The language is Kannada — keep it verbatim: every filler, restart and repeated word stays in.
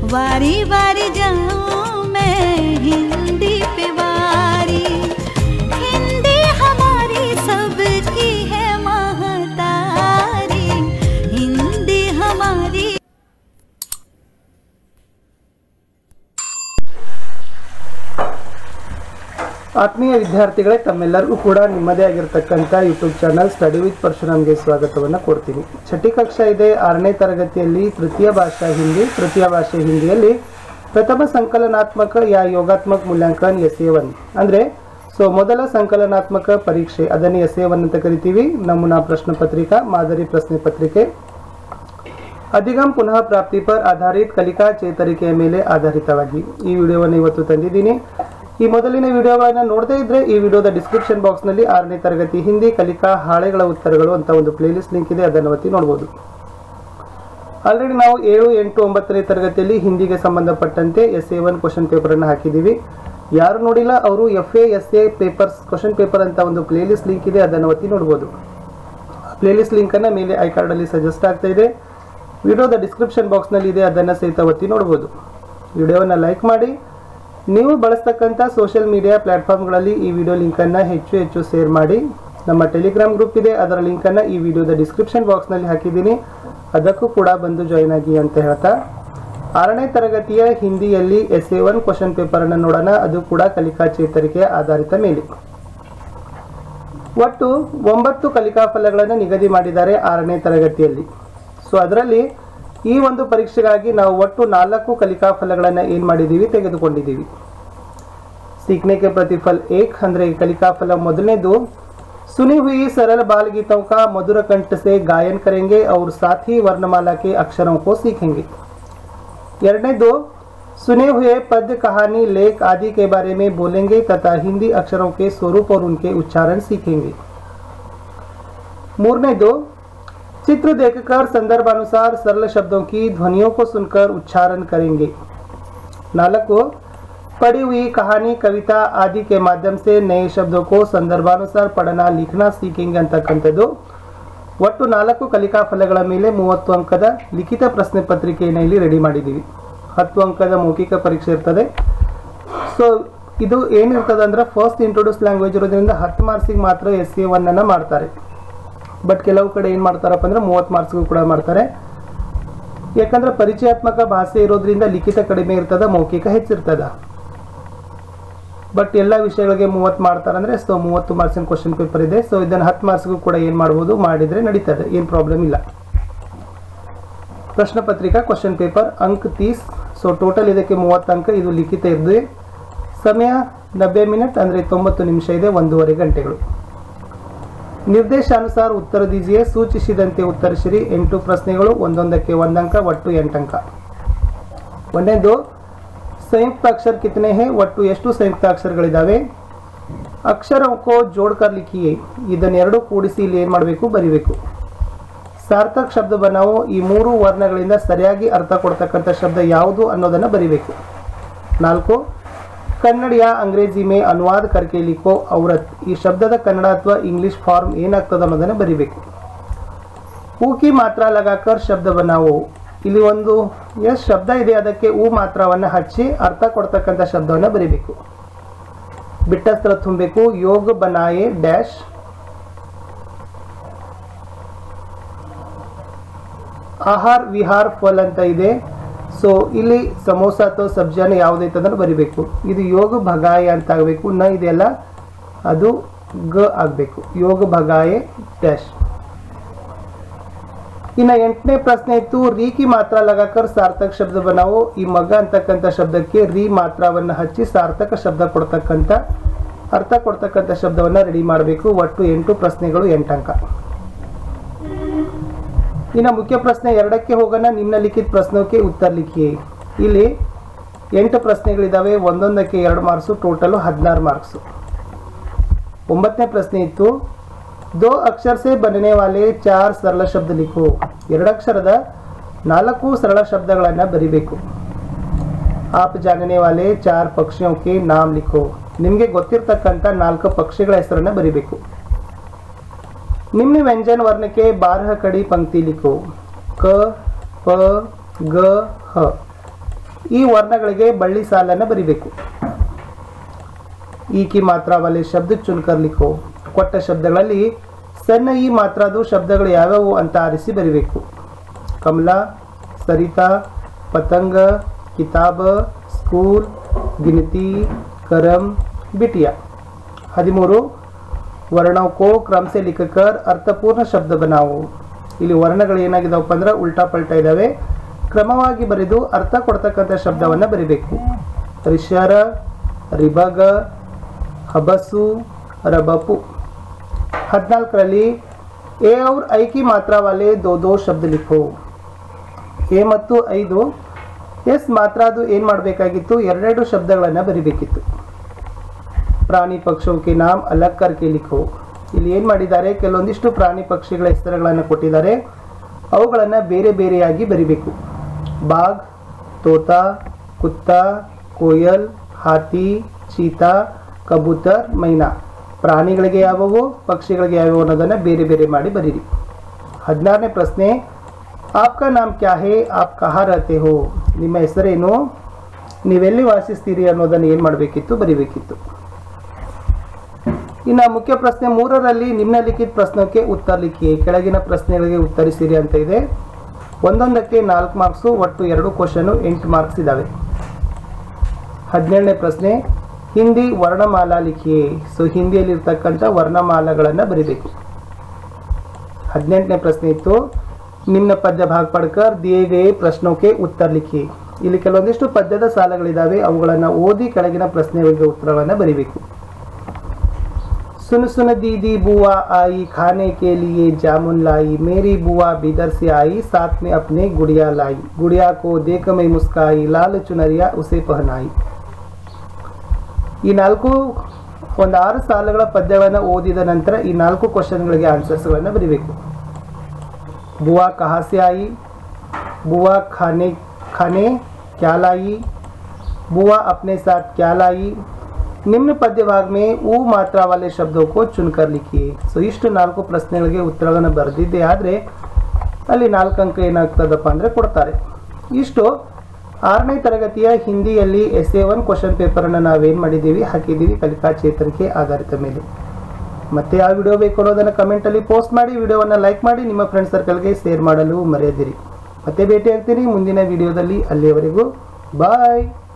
वारी वारी जाऊं मैं हिंदी पे वारी, हिंदी हमारी सबकी है महतारी, हिंदी हमारी। ಆತ್ಮೀಯ ವಿದ್ಯಾರ್ಥಿಗಳೇ, ತಮ್ಮೆಲ್ಲರಿಗೂ ಕೂಡ ನಿಮ್ಮದೇ ಆಗಿರತಕ್ಕಂಥ ಯೂಟ್ಯೂಬ್ ಚಾನಲ್ ಸ್ಟಡಿ ವಿತ್ ಪರಶುರಾಮ್ಗೆ ಸ್ವಾಗತವನ್ನು ಕೊಡ್ತೀನಿ. ಛಠಿ ಕಕ್ಷಾ ಇದೆ, ಆರನೇ ತರಗತಿಯಲ್ಲಿ ತೃತೀಯ ಭಾಷಾ ಹಿಂದಿ. ತೃತೀಯ ಭಾಷೆ ಹಿಂದಿಯಲ್ಲಿ ಪ್ರಥಮ ಸಂಕಲನಾತ್ಮಕ ಯಾ ಯೋಗಾತ್ಮಕ ಮೂಲ್ಯಾಂಕನ ಎಸ್ ಎ ಒನ್ ಅಂದರೆ ಸೊ ಮೊದಲ ಸಂಕಲನಾತ್ಮಕ ಪರೀಕ್ಷೆ, ಅದನ್ನು ಎಸ್ ಎ ಒನ್ ಅಂತ ಕರಿತೀವಿ. ನಮೂನಾ ಪ್ರಶ್ನೆ ಪತ್ರಿಕಾ, ಮಾದರಿ ಪ್ರಶ್ನೆ ಪತ್ರಿಕೆ, ಅಧಿಗಮ್ ಪುನಃ ಪ್ರಾಪ್ತಿ ಪರ್ ಆಧಾರಿತ ಕಲಿಕಾ ಚೇತರಿಕೆಯ ಮೇಲೆ ಆಧಾರಿತವಾಗಿ ಈ ವಿಡಿಯೋವನ್ನು ಇವತ್ತು ತಂದಿದ್ದೀನಿ. ಈ ಮೊದಲಿನ ವಿಡಿಯೋಗಳನ್ನು ನೋಡದೇ ಇದ್ರೆ ಈ ವಿಡಿಯೋದ ಡಿಸ್ಕ್ರಿಪ್ಷನ್ ಬಾಕ್ಸ್ ನಲ್ಲಿ ಆರನೇ ತರಗತಿ ಹಿಂದಿ ಕಲಿಕಾ ಹಾಳೆಗಳ ಉತ್ತರಗಳು ಅಂತ ಒಂದು ಪ್ಲೇಲಿಸ್ಟ್ ಲಿಂಕ್ ಇದೆ, ಅದನ್ನು ಒತ್ತಿ ನೋಡಬಹುದು. ಆಲ್ರೆಡಿ ನಾವು ಏಳು ಎಂಟು ಒಂಬತ್ತನೇ ತರಗತಿಯಲ್ಲಿ ಹಿಂದಿಗೆ ಸಂಬಂಧಪಟ್ಟಂತೆ S A one question paper ಅನ್ನು ಹಾಕಿದ್ದೀವಿ. ಯಾರು ನೋಡಿಲ್ಲ ಅವರು F A S A papers question paper ಅಂತ ಒಂದು ಪ್ಲೇಲಿಸ್ಟ್ ಲಿಂಕ್ ಇದೆ, ಅದನ್ನು ಒತ್ತಿ ನೋಡಬಹುದು. ಪ್ಲೇಲಿಸ್ಟ್ ಲಿಂಕ್ ಅನ್ನ ಮೇಲೆ ಐ ಕಾರ್ಡ್ ಅಲ್ಲಿ ಸಜೆಸ್ಟ್ ಆಗ್ತಾ ಇದೆ, ವಿಡಿಯೋದ ಡಿಸ್ಕ್ರಿಪ್ಷನ್ ಬಾಕ್ಸ್ ನಲ್ಲಿ ಇದೆ, ಅದನ್ನು ಸಹಿತ ಒತ್ತಿ ನೋಡಬಹುದು. ವಿಡಿಯೋವನ್ನು ಲೈಕ್ ಮಾಡಿ. ನೀವು ಬಳಸ್ತಕ್ಕಂಥ ಸೋಷಿಯಲ್ ಮೀಡಿಯಾ ಪ್ಲಾಟ್ಫಾರ್ಮ್ಗಳಲ್ಲಿ ಈ ವಿಡಿಯೋ ಲಿಂಕನ್ನು ಹೆಚ್ಚು ಹೆಚ್ಚು ಶೇರ್ ಮಾಡಿ. ನಮ್ಮ ಟೆಲಿಗ್ರಾಮ್ ಗ್ರೂಪ್ ಇದೆ, ಅದರ ಲಿಂಕನ್ನು ಈ ವಿಡಿಯೋದ ಡಿಸ್ಕ್ರಿಪ್ಷನ್ ಬಾಕ್ಸ್ನಲ್ಲಿ ಹಾಕಿದ್ದೀನಿ, ಅದಕ್ಕೂ ಕೂಡ ಬಂದು ಜಾಯಿನ್ ಆಗಿ ಅಂತ ಹೇಳ್ತಾ ಆರನೇ ತರಗತಿಯ ಹಿಂದಿಯಲ್ಲಿ ಎಸ್ ಎ ಒನ್ ಕ್ವಶನ್ ಪೇಪರನ್ನು ನೋಡೋಣ. ಅದು ಕೂಡ ಕಲಿಕಾ ಚೇತರಿಕೆಯ ಆಧಾರಿತ ಮೇಲೆ. ಒಟ್ಟು ಒಂಬತ್ತು ಕಲಿಕಾ ಫಲಗಳನ್ನು ನಿಗದಿ ಮಾಡಿದ್ದಾರೆ ಆರನೇ ತರಗತಿಯಲ್ಲಿ. ಸೊ ಅದರಲ್ಲಿ ಈ ಒಂದು ಪರೀಕ್ಷೆಗಾಗಿ ನಾವು ಒಟ್ಟು ನಾಲ್ಕು ಕಲಿಕಾ ಫಲಗಳನ್ನು ಏನು ಮಾಡಿದ್ದೀವಿ, ತೆಗೆದುಕೊಂಡಿದ್ದೀವಿ. सीखने के प्रतिफल एक ಅಂದರೆ ಕಲಿಕಾ ಫಲ ಮೊದಲನೇದು, सुनी हुई सरल बाल गीतों का मधुर कंठ से गायन करेंगे और साथ ही वर्णमाला के अक्षरों को सीखेंगे. ಎರಡನೇದು, सुने हुए पद्य कहानी लेख आदि के बारे में बोलेंगे तथा हिंदी अक्षरों के स्वरूप और उनके उच्चारण सीखेंगे. ಮೂರನೇದು, चित्र देखकर संदर्भानुसार सरल शब्दों की ध्वनियों को सुनकर उच्चारण करेंगे. नालको, पढ़ी हुई कहानी कविता आदि के माध्यम से नए शब्दों को संदर्भानुसार पढ़ना लिखना सीखेंगे ಅಂತಕ್ಕಂಥದ್ದು. ಒಟ್ಟು ನಾಲ್ಕು ಕಲಿಕಾ ಫಲಗಳ ಮೇಲೆ ಮೂವತ್ತು ಅಂಕದ ಲಿಖಿತ ಪ್ರಶ್ನೆ ಪತ್ರಿಕೆಯನ್ನು ಇಲ್ಲಿ ರೆಡಿ ಮಾಡಿದ್ದೀವಿ. ಹತ್ತು ಅಂಕದ ಮೌಖಿಕ ಪರೀಕ್ಷೆ ಇರ್ತದೆ. ಸೊ ಇದು ಏನಿರ್ತದೆ ಅಂದ್ರೆ ಫಸ್ಟ್ ಇಂಟ್ರೊಡ್ಯೂಸ್ ಲ್ಯಾಂಗ್ವೇಜ್ ಇರೋದ್ರಿಂದ ಹತ್ತು ಮಾರ್ಕ್ಸಿಗೆ ಮಾತ್ರ ಎಸ್ ಎ ಒನ್ ಅನ್ನು ಮಾಡ್ತಾರೆ. ಬಟ್ ಕೆಲವು ಕಡೆ ಏನು ಮಾಡ್ತಾರಪ್ಪ ಅಂದ್ರೆ ಮೂವತ್ತು ಮಾರ್ಕ್ಸ್ಗೂ ಕೂಡ ಮಾಡ್ತಾರೆ. ಯಾಕಂದ್ರೆ ಪರಿಚಯಾತ್ಮಕ ಭಾಷೆ ಇರೋದ್ರಿಂದ ಲಿಖಿತ ಕಡಿಮೆ ಇರ್ತದ, ಮೌಖಿಕ ಹೆಚ್ಚಿರ್ತದ. ಬಟ್ ಎಲ್ಲ ವಿಷಯಗಳಿಗೆ ಮೂವತ್ತು ಮಾಡ್ತಾರೆ ಅಂದ್ರೆ ಸೊ ಮೂವತ್ತು ಮಾರ್ಕ್ಸಿನ ಕ್ವಶನ್ ಪೇಪರ್ ಇದೆ. ಸೊ ಇದನ್ನು ಹತ್ತು ಮಾರ್ಕ್ಸ್ಗೂ ಕೂಡ ಏನು ಮಾಡ್ಬೋದು, ಮಾಡಿದ್ರೆ ನಡೀತದೆ, ಏನು ಪ್ರಾಬ್ಲಮ್ ಇಲ್ಲ. ಪ್ರಶ್ನೆ ಪತ್ರಿಕಾ ಕ್ವಶನ್ ಪೇಪರ್ ಅಂಕ್ ತೀಸ್. ಸೊ ಟೋಟಲ್ ಇದಕ್ಕೆ ಮೂವತ್ತು ಅಂಕ. ಇದು ಲಿಖಿತ ಇದ್ದು ಸಮಯ ನಬ್ಬೆ ಮಿನಿಟ್ ಅಂದರೆ ತೊಂಬತ್ತು ನಿಮಿಷ ಇದೆ, ಒಂದೂವರೆ ಗಂಟೆಗಳು. ನಿರ್ದೇಶಾನುಸಾರ ಉತ್ತರ ದೀಜಿಯೇ, ಸೂಚಿಸಿದಂತೆ ಉತ್ತರಿಸಿರಿ. ಎಂಟು ಪ್ರಶ್ನೆಗಳು, ಒಂದೊಂದಕ್ಕೆ ಒಂದಂಕ, ಒಟ್ಟು ಎಂಟಂಕ. ಒಂದನೇದು, ಸಂಯುಕ್ತ ಅಕ್ಷರ ಕಿತನೆ ಹೇ, ಒಟ್ಟು ಎಷ್ಟು ಸಂಯುಕ್ತ ಅಕ್ಷರಗಳಿದ್ದಾವೆ. ಅಕ್ಷರಕ್ಕೋ ಜೋಡ್ಕರ್ ಲಿಖಿಯೇ, ಇದನ್ನೆರಡು ಕೂಡಿಸಿ ಇಲ್ಲಿ ಏನು ಮಾಡಬೇಕು, ಬರಿಬೇಕು. ಸಾರ್ಥಕ್ ಶಬ್ದ ಬನಾವು, ಈ ಮೂರು ವರ್ಣಗಳಿಂದ ಸರಿಯಾಗಿ ಅರ್ಥ ಕೊಡ್ತಕ್ಕಂಥ ಶಬ್ದ ಯಾವುದು ಅನ್ನೋದನ್ನು ಬರಿಬೇಕು. ನಾಲ್ಕು, ಕನ್ನಡ ಯಾ ಅಂಗ್ರೇಜಿ ಮೇ ಅನುವಾದ ಕರ್ಕೆ ಲಿಖೋ ಔರತ್, ಈ ಶಬ್ದದ ಕನ್ನಡ ಅಥವಾ ಇಂಗ್ಲಿಷ್ ಫಾರ್ಮ್ ಏನಾಗ್ತದೆ ಅನ್ನೋದನ್ನು ಬರಿಬೇಕು. ಊಕಿ ಮಾತ್ರ ಲಗಾಕರ್ ಶಬ್ದ ಬನಾವು, ಇಲ್ಲಿ ಒಂದು ಎಷ್ಟು ಶಬ್ದ ಇದೆ ಅದಕ್ಕೆ ಊ ಮಾತ್ರವನ್ನು ಹಚ್ಚಿ ಅರ್ಥ ಕೊಡ್ತಕ್ಕಂಥ ಶಬ್ದವನ್ನು ಬರಿಬೇಕು. ಬಿಟ್ಟ ಸ್ಥಳ ತುಂಬಬೇಕು. ಯೋಗ ಬನಾಯೆ ಡ್ಯಾಶ್, ಆಹಾರ ವಿಹಾರ್ ಫಲ್ ಅಂತ ಇದೆ. ಸೊ ಇಲ್ಲಿ ಸಮೋಸ ಅಥವಾ ಸಬ್ಜಿಯನ್ನು ಯಾವುದೈತೆ ಅದನ್ನು ಬರಿಬೇಕು. ಇದು ಯೋಗ ಭಗಾಯ ಅಂತ ಆಗಬೇಕು. ನ ಇದೆಯಲ್ಲ ಅದು ಗ ಆಗಬೇಕು. ಯೋಗ ಭಗಾಯೆ ಡ್ಯಾಶ್. ಇನ್ನು ಎಂಟನೇ ಪ್ರಶ್ನೆ ಇತ್ತು, ರೀಕಿ ಮಾತ್ರ ಲಗಾಕರ್ ಸಾರ್ಥಕ ಶಬ್ದ ಬನಾವು, ಈ ಮಗ ಅಂತಕ್ಕಂಥ ಶಬ್ದಕ್ಕೆ ರೀ ಮಾತ್ರವನ್ನು ಹಚ್ಚಿ ಸಾರ್ಥಕ ಶಬ್ದ ಕೊಡ್ತಕ್ಕಂಥ ಅರ್ಥ ಕೊಡ್ತಕ್ಕಂಥ ಶಬ್ದವನ್ನು ರೆಡಿ ಮಾಡಬೇಕು. ಒಟ್ಟು ಎಂಟು ಪ್ರಶ್ನೆಗಳು, ಎಂಟಂಕ. ಇನ್ನು ಮುಖ್ಯ ಪ್ರಶ್ನೆ ಎರಡಕ್ಕೆ ಹೋಗೋಣ. ನಿಮ್ನಲಿಖಿತ ಪ್ರಶ್ನೆಗೆ ಉತ್ತರ ಲಿಖಿಯೇ. ಇಲ್ಲಿ ಎಂಟು ಪ್ರಶ್ನೆಗಳಿದ್ದಾವೆ, ಒಂದೊಂದಕ್ಕೆ ಎರಡು ಮಾರ್ಕ್ಸು, ಟೋಟಲು ಹದಿನಾರು ಮಾರ್ಕ್ಸು. ಒಂಬತ್ತನೇ ಪ್ರಶ್ನೆ ಇತ್ತು, ದೋ ಅಕ್ಷರ ಸೆ ಬನನೆ ವಾಲೆ ಚಾರ್ ಸರಳ ಶಬ್ದ ಲಿಖೋ, ಎರಡಕ್ಷರದ ನಾಲ್ಕು ಸರಳ ಶಬ್ದಗಳನ್ನು ಬರಿಬೇಕು. ಆಪ್ ಜಾನನೆ ವಾಲೆ ಚಾರ್ ಪಕ್ಷಿಯೋं के नाम लिखो, ನಿಮಗೆ ಗೊತ್ತಿರತಕ್ಕಂಥ ನಾಲ್ಕು ಪಕ್ಷಿಗಳ ಹೆಸರನ್ನು ಬರಿಬೇಕು. निम्न व्यंजन वर्ण के बारह कड़ी पंक्ति लिखो, क प ग ह. ಈ ವರ್ಣಗಳಿಗೆ ಬಳ್ಳಿ ಸಾಲನ್ನು ಬರಿಬೇಕು. ಈ ಕಿ ಮಾತ್ರ ವಾಲೆ ಶಬ್ದ ಚುನ್ಕರ್ ಲಿಖೋ. ಕೊಟ್ಟ ಶಬ್ದಗಳಲ್ಲಿ ಸಣ್ಣ ಈ ಮಾತ್ರದು ಶಬ್ದಗಳು ಯಾವ್ಯಾವು ಅಂತ ಆರಿಸಿ ಬರಿಬೇಕು. ಕಮಲಾ, ಸರಿತಾ, ಪತಂಗ, ಕಿತಾಬ, ಸ್ಕೂಲ್, ಗಿನತಿ, करम, बिटिया. ಹದಿಮೂರು ವರ್ಣों को क्रम से लिखकर ಅರ್ಥಪೂರ್ಣ ಶಬ್ದ बनाओ. ಇಲ್ಲಿ ವರ್ಣಗಳು ಏನಾಗಿದಾವಪ್ಪ ಅಂದ್ರೆ ಉಲ್ಟಾ ಪಲ್ಟಾ ಇದಾವೆ. ಕ್ರಮವಾಗಿ ಬರೆದು ಅರ್ಥ ಕೊಡ್ತಕ್ಕಂಥ ಶಬ್ದವನ್ನು ಬರಿಬೇಕು. ರಿಷರ, ರಿಬಗ, ಹಬಸು, ರಬಪು. ಹದಿನಾಲ್ಕರಲ್ಲಿ ಎ और ಐ की मात्रा वाले दो दो शब्द लिखो. ಎ ಮತ್ತು ಐದು ಎಸ್ ಮಾತ್ರಾದು ಏನು ಮಾಡಬೇಕಾಗಿತ್ತು, ಎರಡೆರಡು ಶಬ್ದಗಳನ್ನು ಬರಿಬೇಕಿತ್ತು. ಪ್ರಾಣಿ ಪಕ್ಷೋಕೆ ನಾಮ್ ಅಲಗ್ ಕರ್ಕೆ ಲಿಖೋ. ಇಲ್ಲಿ ಏನು ಮಾಡಿದ್ದಾರೆ, ಕೆಲವೊಂದಿಷ್ಟು ಪ್ರಾಣಿ ಪಕ್ಷಿಗಳ ಹೆಸರುಗಳನ್ನು ಕೊಟ್ಟಿದ್ದಾರೆ, ಅವುಗಳನ್ನು ಬೇರೆ ಬೇರೆಯಾಗಿ ಬರಿಬೇಕು. ಬಾಗ್, ತೋತಾ, ಕುತ್ತಾ, ಕೋಯಲ್, ಹಾತಿ, ಚೀತಾ, ಕಬೂತರ್, ಮೈನಾ. ಪ್ರಾಣಿಗಳಿಗೆ ಯಾವುವು, ಪಕ್ಷಿಗಳಿಗೆ ಯಾವುವು ಅನ್ನೋದನ್ನು ಬೇರೆ ಬೇರೆ ಮಾಡಿ ಬರೀರಿ. ಹದಿನಾರನೇ ಪ್ರಶ್ನೆ, आपका नाम क्या है, आप कहाँ रहते हो. ನಿಮ್ಮ ಹೆಸರೇನು, ನೀವೆಲ್ಲಿ ವಾಸಿಸ್ತೀರಿ ಅನ್ನೋದನ್ನು ಏನು ಮಾಡಬೇಕಿತ್ತು, ಬರಿಬೇಕಿತ್ತು. ಇನ್ನು ಮುಖ್ಯ ಪ್ರಶ್ನೆ ಮೂರರಲ್ಲಿ ನಿಮ್ನಲಿಖಿತ ಪ್ರಶ್ನೆಗೆ ಉತ್ತರ ಲಿಖಿ. ಕೆಳಗಿನ ಪ್ರಶ್ನೆಗಳಿಗೆ ಉತ್ತರಿಸಿರಿ ಅಂತ ಇದೆ. ಒಂದೊಂದಕ್ಕೆ ನಾಲ್ಕು ಮಾರ್ಕ್ಸು, ಒಟ್ಟು ಎರಡು ಕ್ವಶನು, ಎಂಟು ಮಾರ್ಕ್ಸ್ ಇದ್ದಾವೆ. ಹದಿನೇಳನೇ ಪ್ರಶ್ನೆ, ಹಿಂದಿ ವರ್ಣಮಾಲಾ ಲಿಖಿಯೇ. ಸೊ ಹಿಂದಿಯಲ್ಲಿರ್ತಕ್ಕಂಥ ವರ್ಣಮಾಲೆಗಳನ್ನು ಬರಿಬೇಕು. ಹದಿನೆಂಟನೇ ಪ್ರಶ್ನೆ ಇತ್ತು, ನಿಮ್ನ ಪದ್ಯ ಭಾಗ ಪಡ್ಕರ್ ದಿಯೇ ಗಯೇ ಪ್ರಶ್ನೋಕೆ ಉತ್ತರ ಲಿಖಿ. ಇಲ್ಲಿ ಕೆಲವೊಂದಿಷ್ಟು ಪದ್ಯದ ಸಾಲುಗಳಿದ್ದಾವೆ, ಅವುಗಳನ್ನು ಓದಿ ಕೆಳಗಿನ ಪ್ರಶ್ನೆಗಳಿಗೆ ಉತ್ತರವನ್ನು ಬರಿಬೇಕು. सुन सुन दीदी बुआ आई, खाने के लिए जामुन लाई, मेरी बुआ बिदर से आई, साथ में अपने गुड़िया लाई, गुड़िया को देख मैं मुस्काई, लाल चुनरिया उसे पहनाई. ಈ ನಾಲ್ಕು ಒಂದು ಆರು ಸಾಲುಗಳ ಪದ್ಯಗಳನ್ನು ಓದಿದ ನಂತರ ಈ ನಾಲ್ಕು ಕ್ವಶನ್ಗಳಿಗೆ ಆನ್ಸರ್ಸ್ಗಳನ್ನು ಬರೀಬೇಕು. बुआ कहाँ से आई, बुआ खाने खाने क्या लाई, बुआ अपने साथ क्या लाई. ನಿಮ್ನ ಪದ್ಯ ಭಾಗ ಮೇ ಊ ಮಾತ್ರ ವಾಲೆ ಶಬ್ದೋ ಕೋ ಚುನ್ಕರ್ ಲಿಖಿಯೇ. ಸೊ ಇಷ್ಟು ನಾಲ್ಕು ಪ್ರಶ್ನೆಗಳಿಗೆ ಉತ್ತರಗಳನ್ನು ಬರೆದಿದ್ದೆ ಆದರೆ ಅಲ್ಲಿ ನಾಲ್ಕು ಅಂಕ ಏನಾಗ್ತದಪ್ಪ ಅಂದರೆ ಕೊಡ್ತಾರೆ. ಇಷ್ಟು ಆರನೇ ತರಗತಿಯ ಹಿಂದಿಯಲ್ಲಿ ಎಸ್ ಎ ಒನ್ ಕ್ವಶನ್ ಪೇಪರನ್ನು ನಾವೇನು ಮಾಡಿದ್ದೀವಿ, ಹಾಕಿದ್ದೀವಿ ಕಲಿಕಾ ಚೇತರಿಕೆ ಆಧಾರಿತ ಮೇಲೆ. ಮತ್ತೆ ಆ ವಿಡಿಯೋ ಬೇಕು ಅನ್ನೋದನ್ನು ಕಮೆಂಟಲ್ಲಿ ಪೋಸ್ಟ್ ಮಾಡಿ, ವಿಡಿಯೋವನ್ನು ಲೈಕ್ ಮಾಡಿ, ನಿಮ್ಮ ಫ್ರೆಂಡ್ ಸರ್ಕಲ್ಗೆ ಶೇರ್ ಮಾಡಲು ಮರೆಯದಿರಿ. ಮತ್ತೆ ಭೇಟಿ ಆಗ್ತೀನಿ ಮುಂದಿನ ವಿಡಿಯೋದಲ್ಲಿ. ಅಲ್ಲಿಯವರೆಗೂ ಬಾಯ್.